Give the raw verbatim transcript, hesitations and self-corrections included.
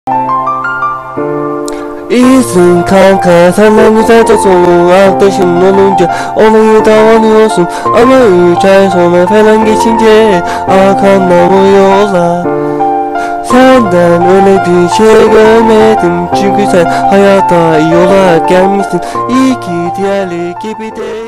İyisin kanka, senden güzelce solun. Arkadaşın olunca olayı davranıyorsun. Ama üç ay sonra falan geçince arkandan vuruyorlar. Senden öyle bir şey görmedim. Çünkü sen hayata iyi olarak gelmişsin. İyi ki diğerleri gibi de